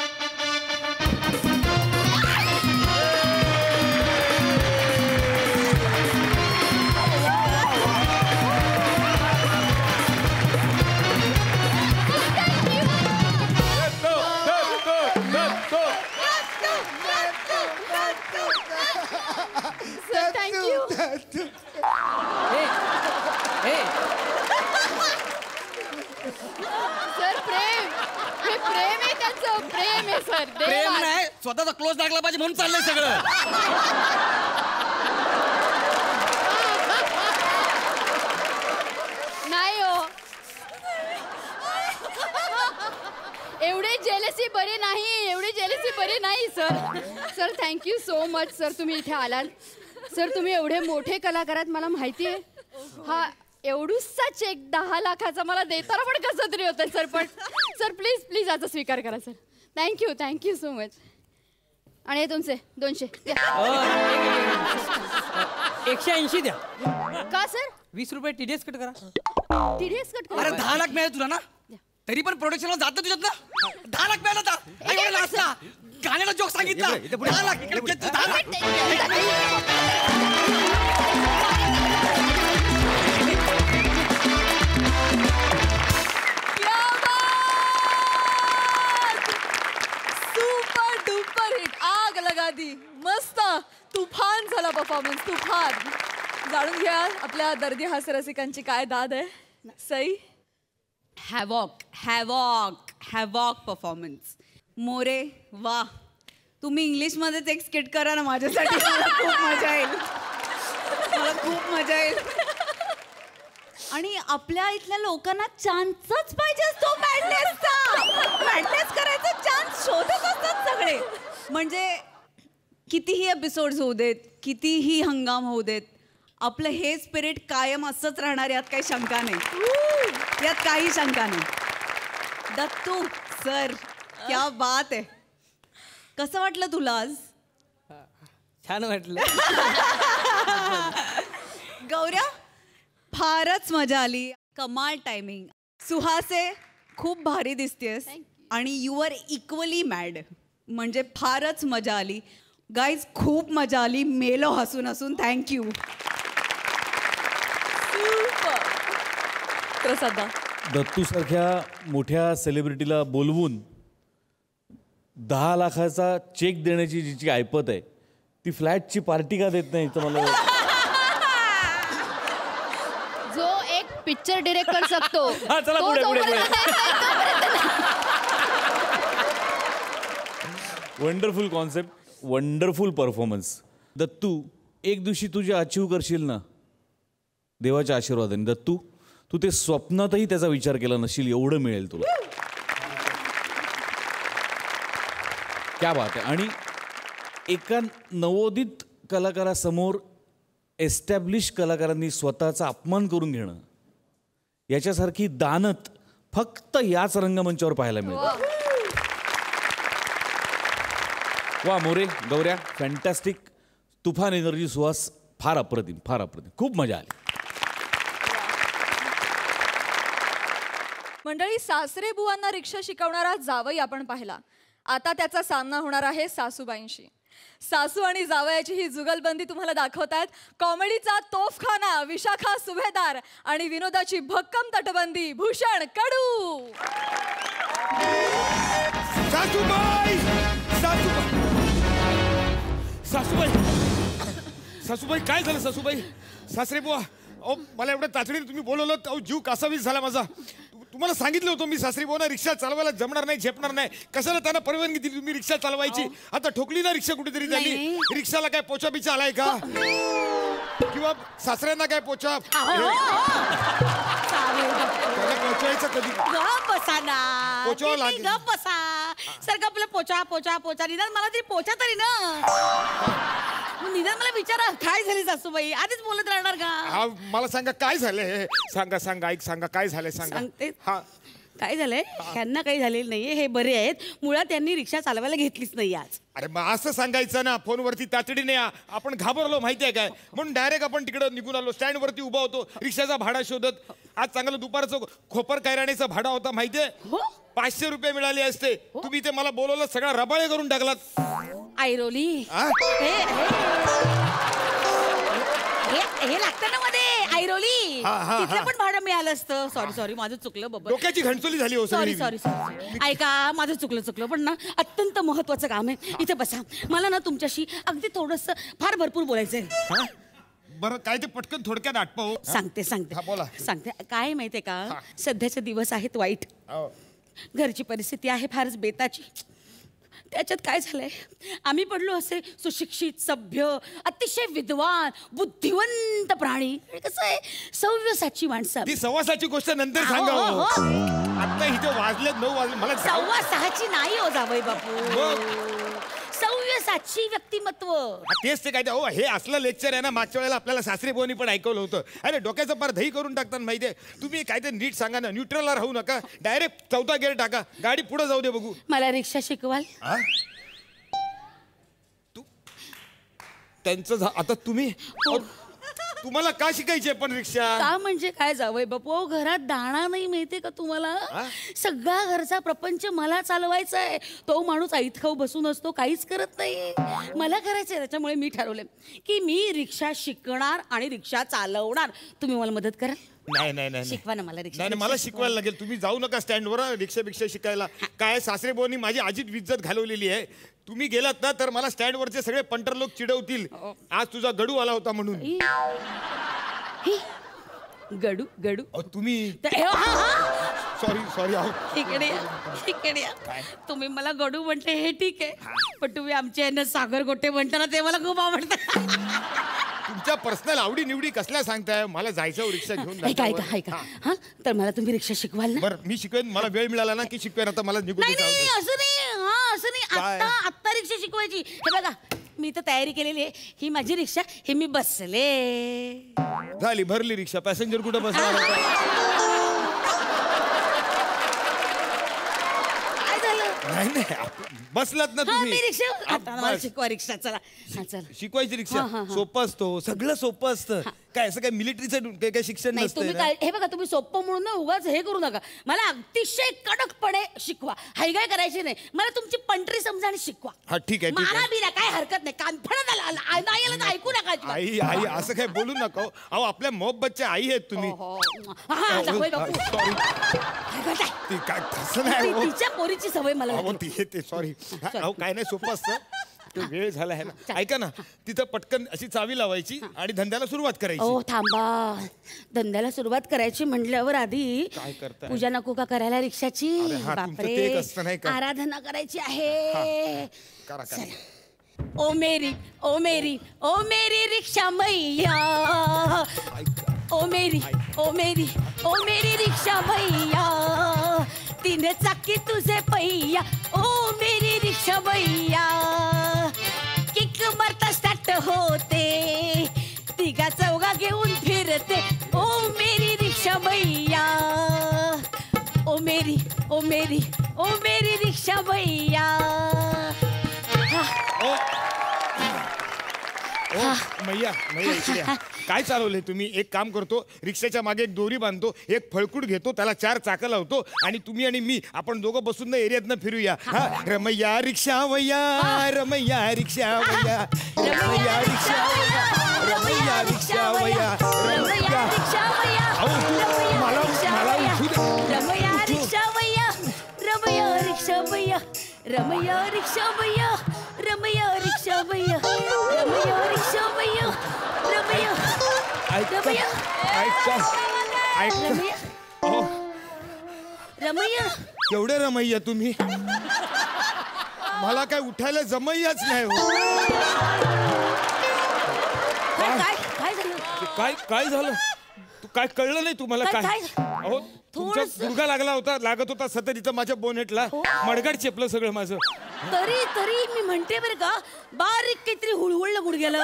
Sir प्रेम हे प्रेम आहे त्याचं. प्रेम आहे सर. प्रेम नाही, स्वतःचा क्लोज लागला पाहिजे म्हणून चाललंय सगळं. नाही हो, एवढे जेलसी बरी नाही, एवढी जेलसी बरी नाही sir. Sir thank you so much sir, तुम्ही इथे आलात. सर तुम्ही एवढे मोठे कलाकार आहेत मला माहिती आहे. हा एवढूसा चेक दहा लाखाचा मला देताना पण कसं तरी होतं सर. पण सर प्लीज प्लीज याचा स्वीकार करा sir. Thank you thank you so much. आणि हे तुमचे दोनशे द्या. एकशे ऐंशी द्या. का सर? वीस रुपये टीडीएस कट करा. टीडीएस कट करा. अरे दहा लाख मिळाले तुला ना, तरी पण प्रोडक्शनला जातं तुझ्यात ना. दहा लाख मिळाला होता. आई वडिलांना हसला. गाण्याला जोक सांगितला. दहा लाख इकडे घेत तू, दहा लाख. सुपर डुपर हिट, आग लगा दी. मस्त तुफान झाला परफॉर्मन्स, तुफान. जाणून घ्या आपल्या दर्दी हास्य रसिकांची काय दाद आहे. Sai. Havoc havoc havoc performance. More वा, तुम्ही इंग्लिशमध्येच एक स्किट करा ना माझ्यासाठी. मला खूप मजा येईल, मला खूप मजा येईल. आणि आपल्या इथल्या लोकांना चान्सच पाहिजे असतो मॅडनेसचा. मॅडनेस करायचा चान्स शोधत असतात सगळे. म्हणजे कितीही एपिसोड्स होऊ देत, कितीही हंगाम होऊ देत, आपलं हे स्पिरिट कायम असंच राहणार, यात काही शंका नाही. यात काही शंका नाही. दत्तू सर, क्या बात आहे. कसं वाटलं तुला आज? छान वाटलं. गौऱ्या, फारच मजा आली. कमाल टायमिंग. सुहासे, खूप भारी दिसतेस आणि यू आर इक्वली मॅड. म्हणजे फारच मजा आली. गाईज खूप मजा आली. मेलो हसून हसून. थँक्यू. प्रसादा. दत्तू सारख्या मोठ्या सेलिब्रिटीला बोलवून दहा लाखाचा चेक देण्याची जिची ऐपत आहे, ती फ्लॅटची पार्टी का देत नाही तर मला. जो एक पिक्चर डिरेक्ट कर सकतो हा, चला तो पुढे, पुढे, जोपर्यंत पुढे. नाही, तोपर्यंत wonderful concept, wonderful performance. Dattu, एक दिवशी तुझे अचीव करशील ना देवाच्या आशीर्वादाने. दत्तू, तू ते स्वप्नातही त्याचा विचार केला नसशील एवढं मिळेल तुला. क्या बात आहे. आणि एका नवोदित कलाकारासमोर एस्टॅब्लिश कलाकारांनी स्वतःचा अपमान करून घेणं, याच्यासारखी दानत फक्त याच रंगमंचावर पाहायला मिळतं. वा मोरे, गौऱ्या, फॅन्टॅस्टिक. तुफान एनर्जी. सुहास, फार अप्रतिम, फार अप्रतिम. खूप मजा आली. मंडळी, सासरे बुवांना रिक्षा शिकवणारा जावई आपण पाहिला. आता त्याचा सामना होणार आहे सासूबाईंशी. सासू आणि जावयाची ही जुगलबंदी तुम्हाला दाखवतायत कॉमेडीचा तोफखाना विशाखा सुभेदार आणि विनोदाची भक्कम तटबंदी भूषण कडू. सासूबाई, सासूबाई, सासूबाई, सासूबाई, काय झालं सासूबाई? सासरे बुवा, अहो मला एवढ्या तातडीने तुम्ही बोलवलं, अहो जीव कासावीस झाला माझा. तुम्हाला सांगितलं होतं मी सासरी बुवा रिक्षा चालवायला जमणार नाही, झेपणार नाही. कशाला त्यांना परवानगी दिली तुम्ही रिक्षा चालवायची? आता ठोकली ना रिक्षा कुठेतरी झाली. रिक्षाला काय पोचा बिचा आलाय का? किंवा सासऱ्यांना काय पोचा पोचायचं कधी? बसा ना, पोचावं लागेल. गप बसा. सारखं आपलं पोचा पोचा पोचा. निदान मला तरी पोचा तरी ना. निदान मला विचारा काय झाली सासूबाई, आधीच बोलत राहणार का? हा, मला सांगा काय झालंय. सांगा सांगा ऐक सांगा काय झालंय सांगा. सांगते. हा, काय झालंय? ह्यांना काही झालेलं नाहीये, हे बरे आहेत. मुळात त्यांनी रिक्षा चालवायला घेतलीच नाही आज. अरे मग असं सांगायचं ना, फोनवरती तातडीने या. आपण घाबरलो माहितीये काय, म्हणून डायरेक्ट आपण तिकडं निघून आलो. स्टँड वरती उभा होतो रिक्षाचा भाडा शोधत. आज चांगलं दुपारचं खोपर कैराणीचा भाडा होता माहितीये, पाचशे रुपये मिळाले असते. तुम्ही ते मला बोलवलं, सगळा रबाळे करून टाकलात. आयरोली हे लागतं ना मध्ये आयरोली, तिथलं पण भाडं मिळालं असतं. सॉरी सॉरी माझं चुकलं बाबा. डोक्याची घंटचोली झाली हो सॉरी सगळी. सॉरी सॉरी ऐका, माझं चुकलं चुकलं पण ना अत्यंत महत्वाचं काम आहे. इथे बसा. मला ना तुमच्याशी अगदी थोडंसं फार भरपूर बोलायचंय. बरं काय ते पटकन थोडक्यात आटपाव. सांगते सांगते हा, बोला. सांगते. काय माहितीये का, सध्याचे दिवस आहेत वाईट. घरची परिस्थिती आहे फारच बेताची. त्याच्यात काय झालंय, आम्ही पडलो असे सुशिक्षित, सभ्य, अतिशय विद्वान, बुद्धिवंत प्राणी. कसं आहे, सव्यसाची माणसं. ती सव्वासाची गोष्ट नंतर हो, सांगा. हो, हो. आता इथे वाजले नऊ वाजले मला जाऊ- सव्वा सहाची नाही हो जावई बापू. मग? सव्यसाची व्यक्तिमत्व. हा, तेच ते काय ते. हो, हे असलं लेक्चर आहे ना, मागच्या वेळेला आपल्याला सासरी बोनी पण ऐकवलं होतं. अरे डोक्याचं पार दही करून टाकतात माहितीये. तुम्ही काय ते नीट सांगा ना, न्यूट्रलला राहू नका, डायरेक्ट चौथा गेअर टाका, गाडी पुढे जाऊ दे बघू. मला रिक्षा शिकवाल? हा? तू त्यांचं झा- आता तुम्ही अहो, तुम्हाला का शिकायची पण रिक्षा? का म्हणजे काय जावई बापू, अहो, घरात दाणा नाही माहितीये का तुम्हाला? सगळा घरचा प्रपंच मला चालवायचा आहे. तो माणूस ऐत खाऊ बसून असतो, काहीच करत नाही. मला करायचंय, त्याच्यामुळे मी ठरवलंय की मी रिक्षा शिकणार आणि रिक्षा चालवणार. तुम्ही मला मदत कराल? नाही नाही नाही शिकवा ना मला रिक्षा. नाही नाही, मला शिकवायला लागेल. तुम्ही जाऊ नका स्टँडवर रिक्षा बिक्षा शिकायला. काय सासरे बोनी माझी आजीत विज्जत घालवलेली आहे. तुम्ही गेलात ना तर मला स्टँडवरचे सगळे पंटर लोक चिडवतील, आज तुझा गडू आला होता म्हणून. गडू गडू अहो, तुम्ही सॉरी सॉरी अहो इकडे या, इकडे या. तुम्ही मला गडू म्हटले हे ठीक आहे, पण तुम्ही आमच्या यांना सागर गोटे म्हणताना ते मला खूप आवडतं. तुमच्या पर्सनल आवडी निवडी कसल्या सांगताय? मला जायचं रिक्षा घेऊन. ऐका ऐका ऐका हा, तर मला तुम्ही रिक्षा शिकवाल ना? बरं मी शिकवेन, मला वेळ मिळाला ना की शिकवेन. आता मला निघून नाही नाही असं नाही, हा असं नाही. काय? आत्ता आत्ता रिक्षा शिकवायची. हे बघा, मी तर तयारी केलेली आहे. ही माझी रिक्षा, हे मी बसले. झाली भरली रिक्षा. पॅसेंजर कुठं बसणार होता? काय झालं? नाही नाही बसलात ना हा, तुम्ही. मी रिक्षा. आ, आता मला बस. शिकवा रिक्षा. चला हा, चला. शिकवायची रिक्षा हा, हा, हा. सोपं असतो, सगळं सोपं असतं. काय असं काय मिलिटरीचं काय काय शिक्षण नाही नसतं तुम्ही ना? काय, हे बघा, तुम्ही सोपं म्हणून ना उगाच हे करू नका. मला अतिशय कडकपणे शिकवा, हायगाय करायची नाही. मला तुमची पंटरी समजा आणि शिकवा. हा ठीक आहे ठीक मारा आहे. बिरा काय हरकत नाही. कानफडत आला आला- नाही आलं तर ऐकू नका अजिबात. आई आई असं काय बोलू नका हो. अहो आपल्या मोहब्बतच्या आई आहेत तुम्ही. हा, हा, जावई बापू. सॉरी काय करताय? ती काय तसं नाही ती- हो. तिच्या पोरीची सवय मला अहो लागली. ती ते सॉरी. अहो काय नाही, सोपं असतं. तो वेळ झाला आहे ना. ऐका ना, तिथं पटकन अशी चावी लावायची आणि धंद्याला सुरुवात करायची. ओ थांबा, धंद्याला सुरुवात करायची म्हटल्यावर आधी काय करताय? पूजा नको का करायला रिक्षाची? अरे हा, तुमचं ते एक असतं नाही का? आराधना करायची आहे. करा करा. ओ मेरी ओ मेरी ओ मेरी रिक्षा मैया, ओ मेरी ओ मेरी ओ मेरी रिक्षा मैया, तीन चाकी तुझे पैया, ओ मेरी रिक्षा मैया. किक मारता स्टार्ट होते, तिघा चौघा घेऊन फिरते, ओ मेरी रिक्षा मैया. ओ मेरी ओ मेरी ओ मेरी रिक्षा मैया. ओ ओ मैया मैया इकडे या. काय चालवलंय तुम्ही? एक काम करतो, रिक्षाच्या मागे एक दोरी बांधतो, एक फळकूट घेतो, त्याला चार चाकं लावतो आणि तुम्ही आणि मी आपण दोघं बसून ना एरियातनं फिरूया. हा, रमैया रिक्षा वैया, रमैया रिक्षा वैया, रमैया रिक्षा वैया, रमैया रिक्षा वैया, रमैया रिक्षा मैया. अहो, तू मला मला उठू दे. रमैया रिक्षा मैया, रमैया रिक्षा मैया, रमैया रिक्षा मैया, रमैया रिक्षा मैया, रमैया रिक्षा मैया, रमैया ऐका रमैया ऐका ऐका रमैया अहो, रमैया. केवढे रमैया तुम्ही? मला काय उठायला जमैयाच नाही हो. काय काय काय झालं? काय काय झालं? तू काय कळलं नाही तुम्हाला? काय- काय काय? अहो तुमचा थोडंसं- गुडघा लागला होता, लागत होता सतत इथं माझ्या बोनेटला. मडगाड चेपलं सगळं माझं. तरी तरी मी म्हणते बरं का, बारीक काहीतरी हुळहुळलं गुडघ्याला.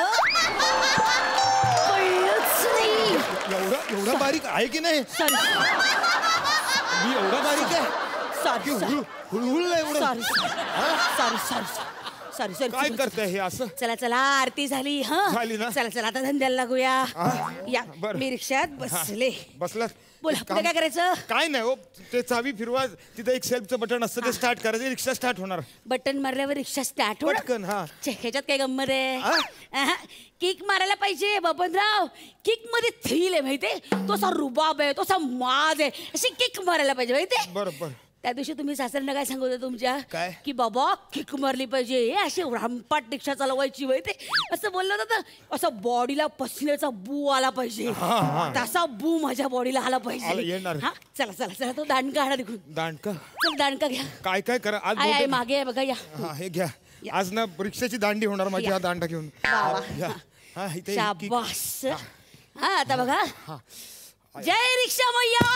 कळलंच नाही. एवढा एवढा बारीक आहे की नाही? सॉरी मी एवढा बारीक आहे सॉरी हुळ- हुळहुळलं एवढं. Sorry sorry sorry sorry sorry काय करताय हे असं? चला चला, आरती झाली. हा झाली ना? चला चला, आता धंद्याला लागूया. या बरं. मी रिक्षात बसले. बसलात? बोला, पुढे काय करायचं? काय नाही हो, ते चावी फिरवा, तिथं एक सेल्फचं बटन असतं, ते स्टार्ट करायचं, रिक्षा स्टार्ट होणार. बटन मारल्यावर रिक्षा स्टार्ट हो. पटकन. हा छे, ह्याच्यात काय गंमत आहे? किक मारायला पाहिजे बबनराव. किक मध्ये थ्रिल आहे माहितीये, तो असा रुबाब आहे, तो असा माज आहे, अशी किक मारायला पाहिजे माहितीये. बरं बरं. त्या दिवशी तुम्ही सासऱ्यांना काय सांगत होते तुमच्या काय? की बाबा किक मारली पाहिजे हे असे रामपाट रिक्षा चालवायची वय ते असं बोललं होतं ना, असं बॉडीला पसिनेचा बू आला पाहिजे, तसा बू माझ्या बॉडीला आला आला, पाहिजे. येणार. हा चला चला चला तो दांडका आणा तिकडून. दांडका चल दांडका घ्या. काय काय करा आज आय आय बहुतेक- मागे आहे बघा या. हा हे घ्या. आज ना रिक्षाची दांडी होणार माझी, या. हा दांडा घेऊन. वा, वा. घ्या. हा इथे एक- शाबास. हा आता बघा. जय रिक्षा मैया.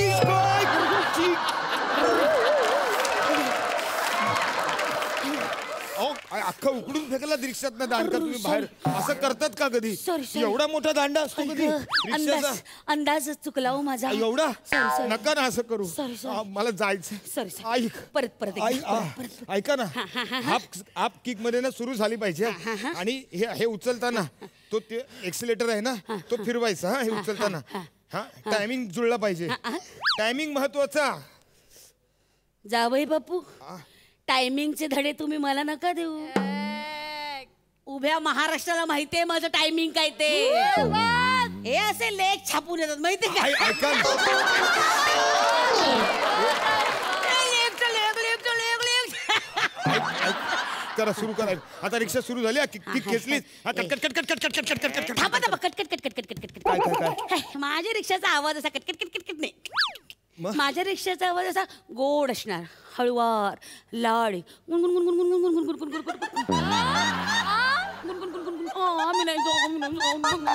अहो, अख्खा उकडून फेकला रिक्षात ना दांडका तुम्ही बाहेर. असं करतात का कधी? Sorry, sorry. एवढा मोठा दांडा असतो कधी रिक्षाचा? अंदाज अंदाज चुकला हो माझा. एवढा Sorry, sorry. नका ना असं करू. Sorry, sorry. आ, मला जायचं. Sorry, sorry. ऐक परत परत एकदा. ऐक, आ, परत, परत. ऐका ना हा, हा, हा, हा. हाफ हाफ किक मध्ये ना सुरू झाली पाहिजे आणि हे हे उचलताना तो ते एक्सिलेटर आहे ना तो फिरवायचा. हा हे उचलताना हा टायमिंग जुळला पाहिजे. टायमिंग महत्वाचा. जावई बापू टायमिंगचे धडे तुम्ही मला नका देऊ. उभ्या महाराष्ट्राला माहितीये माझं टायमिंग काय ते. हे असे लेख छापून येतात माहितीये का? ऐ- ऐका ना. लेखचं लेख, लेखचं लेख, लेख. करा सुरू करा. आता रिक्षा सुरू झाली. किक किक खेचली. हा, cut cut cut cut cut cut cut cut cut cut थांबा थांबा cut cut cut cut cut cut cut काय काय काय कट. माझ्या रिक्षाचा आवाज असा cut cut cut cut cut नाही. मग? माझ्या रिक्षाचा आवाज असा गोड असणार, हळुवार, लाड, गुणगुण गुणगुण गुणगुण गुणगुण गुणगुण गुणगुण गुणगुण गुणगुण गुणगुण. आ, आम्ही नाही जाऊ, आम्ही नाही जाऊ, गुणगुण.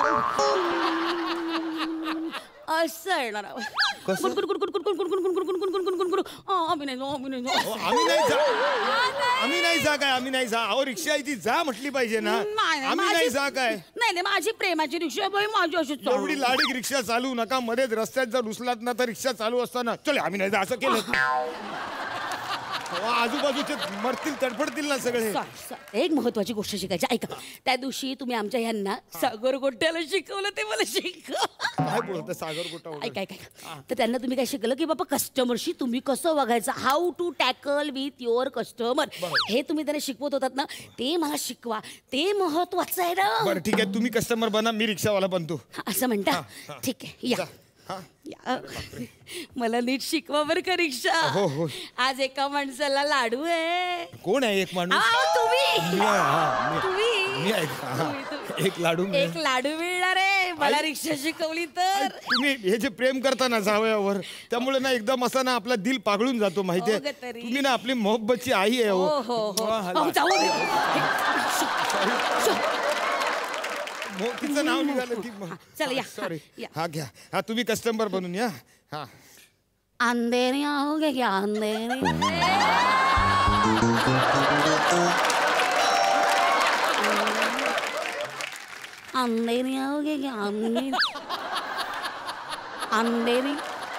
असं येणार आवाज. कसं? गुणगुण गुणगुण गुणगुण गुणगुण गुणगुण गुणगुण गुणगुण गुणगुण. आ, आम्ही नाही जाऊ, आम्ही नाही अहो, जाऊ. आम्ही नाही जा आम्ही नाही जा काय आम्ही नाही जा. अहो रिक्षा आहे ती जा म्हटली पाहिजे ना. नाही, नाही, आम्ही नाही माझी- जा काय. नाही नाही माझी प्रेमाची रिक्षा आहे बाई, माझी अशी चालू. एवढी लाडीक रिक्षा चालू नका. मध्येच रस्त्यात जर रुसलात ना तर रिक्षा चालू असताना चल आम्ही नाही जा असं केलं. अहो, आजूबाजूचे मरतील तडफडतील ना सगळे. Sorry, sorry. एक महत्वाची गोष्ट शिकायची ऐका. त्या दिवशी तुम्ही आमच्या ह्यांना सागर गोट्याला शिकवलं ते मला शिकव. काय बोलत सागर गोटा वगैरे? ऐका ऐका तर त्यांना तुम्ही काय शिकलं की बाबा कस्टमरशी तुम्ही कसं वागायचं, how to tackle with your customer, हे तुम्ही त्यांना शिकवत होतात ना ते मला शिकवा. ते महत्वाचं आहे ना. बरं ठीक आहे तुम्ही कस्टमर बना मी रिक्षावाला बनतो. असं म्हणता. ठीक आहे या या. मला नीट शिकवा बरं का रिक्षा. हो, हो. आज एका माणसाला लाडू आहे. कोण आहे एक माणूस? अहो, तुम्ही मी आहे, हा, मी- तुम्ही मी आहे का? हा. तुम्ही- तुम्ही. एक लाडू मी- एक लाडू मिळणार आहे मला आई- रिक्षा शिकवली तर. तुम्ही हे जे प्रेम करता ना जावयावर त्यामुळे ना एकदम असा ना आपला दिल पागळून जातो माहितीये. हो ग तरी. तुम्ही ना आपली मोहब्बतची आई आहे. हो हो. हो हो वा, हाला. अहो, जाऊ दे. मो- तिचं नाव निघालं की चला या सॉरी. या. हा घ्या. हा तुम्ही कस्टमर बनून या. हा अंधेरी आओगे क्या अंधेरी. अंधेरी आओगे क्या अंधेरी. अंधेरी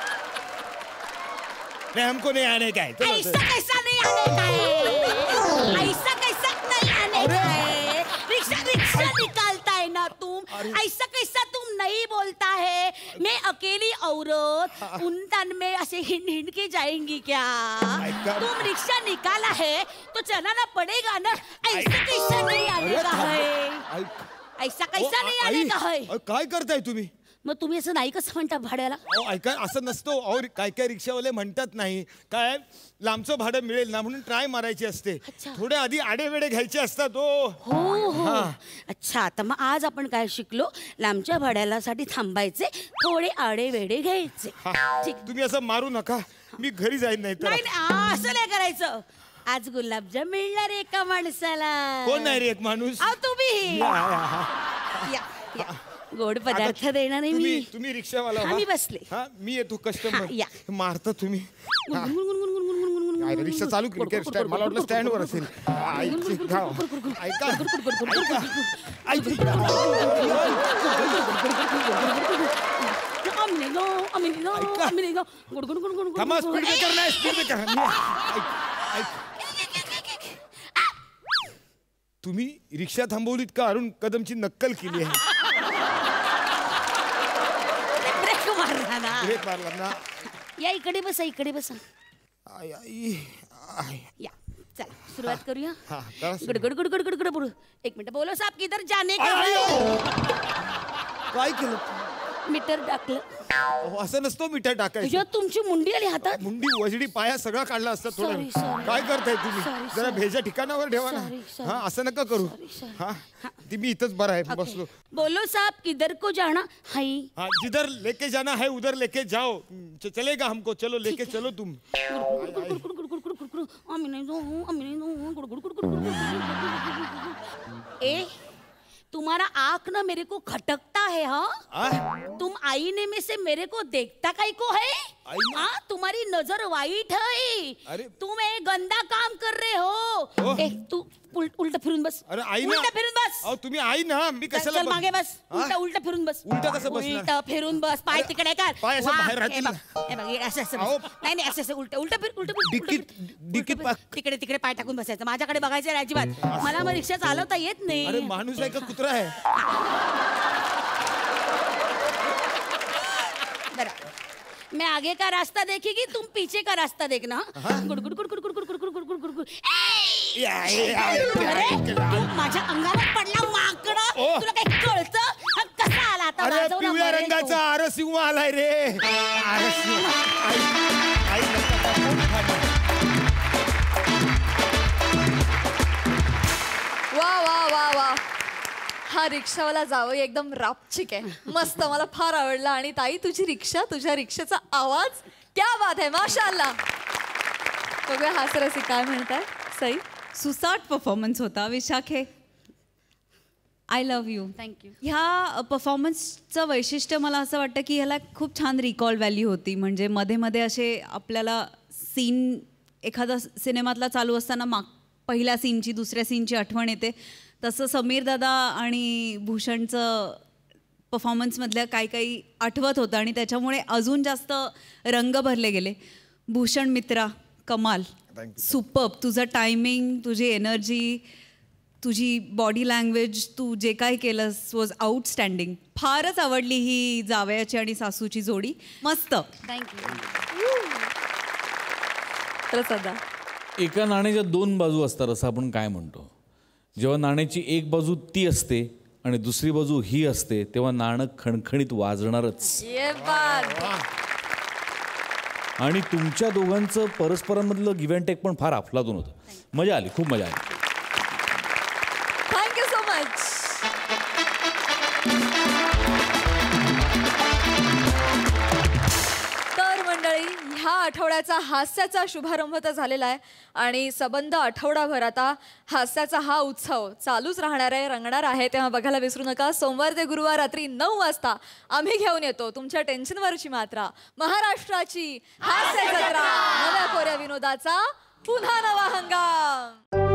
नहीं हमको नहीं आने का है. चलो, ऐसा चलो. कैसा नहीं आने का है. ऐसा कैसा नहीं आने का है. रिक्शा रिक्शा निकालता है ना तुम. ऐसा कैसा तुम नहीं बोलता है. मैं अकेली औरत उन तन में ऐसे हिंड हिंड के जाएंगी क्या. तुम रिक्शा निकाला है तो चलाना पड़ेगा ना. ऐसा कैसा नहीं आने का है. ऐसा कैसा नहीं आने का है. अहो, काय करताय तुम्ही? मग तुम्ही असं नाही कसं म्हणता भाड्याला. अहो, ऐका असं नसतो. और काय काय रिक्षावाले म्हणतात नाही काय लांबचं भाडं मिळेल ना म्हणून ट्राय मारायची असते. थोडे आधी आडेवेडे घ्यायचे असतात. हो हो हो अच्छा तर मग आज आपण काय शिकलो. लांबच्या भाड्याला साठी थांबायचे, थोडे आडे वेडे घ्यायचे. ठीक. तुम्ही असं मारू नका. मी घरी जाईन नाही तर. नाही नाही, आ, असं नाही करायचं. आज गुलाबजाम मिळणार आहे एका माणसाला. कोण नाही रे एक माणूस? अहो, तुम्ही या, या, या, या. गोड पदार्थ देणार आहे तुम्ही मी. तुम्ही रिक्षावाला हा, व्हा. मी बसले. हा मी येतो कस्टमर. हा, या. मारता तुम्ही. हा. काय रे, रिक्षा चालू केली काय स्टँड? मला वाटलं स्टँडवर असेल. ऐक, गाव. ऐका ऐका. थांबा स्पीड ब्रेकर नाही स्पीड ब्रेकर. तुम्ही रिक्षा थांबवलीत का अरुण कदमची नक्कल केली आहे. ब्रेक मारला ना. ब्रेक मारला ना. या इकडे बसा इकडे बसा. आई, आई, आई. या चला सुरुवात करूया. हा, करा सुरू. गडगड गडगड गडगड बोलू. एक मिनिट बोलो साहब किधर जाने का आई, है? आई, काय केलं? मीटर टाकलं अहो, असं नसतो मीटर टाकायचं तुझ्या तुमची मुंडी आली हातात मुंडी वजडी पाया सगळं काढला असतं Sorry, थोडं sorry. काय करताय तुम्ही Sorry, जरा sorry. भेजा ठिकाणावर ठेवा ना Sorry, sorry. हा असं नका करू sorry. हा ती मी इथंच बरं आहे बसलो बोलो साहब किधर को जाना हाई हाँ जिधर लेके जाना है उधर लेके जाओ च- चलेगा हमको चलो लेके चलो तुम आम्ही नाही जाऊ, आम्ही नाही जाऊ, गुडगुड, गुडगुड, गुडगुड, गुडगुड. ए तुम्हारा आंख ना मेरे को खटकता है हाँ तुम आईने में से मेरे को देखता काई को है हाँ तुम्हारी नजर वाइट है अरे तुम एक गंदा काम कर रहे हो ए तू उल- उलट फिरून बस अरे आई ना उलट फिरून बस अहो तुम्ही आई ना मी चल कशाला चल बघ- मागे बस हा? उलट उलट फिरून बस उलटं कसं बसणार? उलट फिरून बस पाय अरे, तिकडे कर पाय असं वा, बाहेर हे राहतील बघ, हे बघ, हे असं असं अहो. बस. नाही नाही असं असं उलट उलट फिर उलट फिर, उलट डिकीत- फिर, उलट डिकीत फिर. पा- तिकडे तिकडे पाय टाकून बसायचं माझ्याकडे बघायचं नाही अजिबात मला मग रिक्षा चालवता येत अरे नाही माणूस आहे का कुत्रा आहे बरं. मैं आगे का रास्ता देखेगी तुम पीछे का रास्ता देखना good good good good good good good good good good good good या, या, या, अरे या. तू माझ्या अंगावर पडला माकडं ओ. तुला काही कळतं हा कसा आला आता अरे वाजवला पिवळ्या मरेल तो. रंगाचा आरसिंह आलाय रे आरसिंह. आई आई नका कोण खाणार? वा वा वा वा हा रिक्षावाला जावई एकदम रापचिक आहे मस्त मला फार आवडला आणि ताई तुझी रिक्षा तुझ्या रिक्षाचा आवाज क्या बात आहे माशाअल्लाह बघूया हास्यरसिक काय म्हणताय सई सुसाट परफॉर्मन्स होता विशाखे आय लव्ह यू थँक्यू ह्या परफॉर्मन्सचं वैशिष्ट्य मला असं वाटतं की ह्याला खूप छान रिकॉल व्हॅल्यू होती म्हणजे मध्ये मध्ये असे आपल्याला सीन एखादा सिनेमातला चालू असताना माग पहिल्या सीनची दुसऱ्या सीनची आठवण येते तसं समीर दादा आणि भूषणचं परफॉर्मन्समधल्या काही काही आठवत होतं आणि त्याच्यामुळे अजून जास्त रंग भरले गेले भूषण मित्रा कमाल सुपर्ब तुझं टायमिंग तुझी एनर्जी तुझी बॉडी लँग्वेज तू जे काही केलंस वॉज आउटस्टँडिंग फारच आवडली ही जावयाची आणि सासूची जोडी मस्त थँक्यू तर सदा एका नाण्याच्या दोन बाजू असतात असं आपण काय म्हणतो जेव्हा नाण्याची एक बाजू ती असते आणि दुसरी बाजू ही असते तेव्हा नाणं खणखणीत वाजणारच ये बात आणि तुमच्या दोघांचं परस्परांमधलं गिव्ह अँड टेक पण फार अफलातून होतं मजा आली खूप मजा आली थँक्यू सो मच तर मंडळी ह्या आठवड्याचा हास्याचा शुभारंभ तर झालेला आहे आणि सबंध आठवडाभर आता हास्याचा हा उत्सव चालूच राहणार आहे रंगणार आहे तेव्हा बघायला विसरू नका सोमवार ते गुरुवार रात्री नऊ वाजता आम्ही घेऊन येतो तुमच्या टेन्शनवरची मात्रा महाराष्ट्राची हास्य जत्रा नव्या कोऱ्या विनोदाचा पुन्हा नवा हंगाम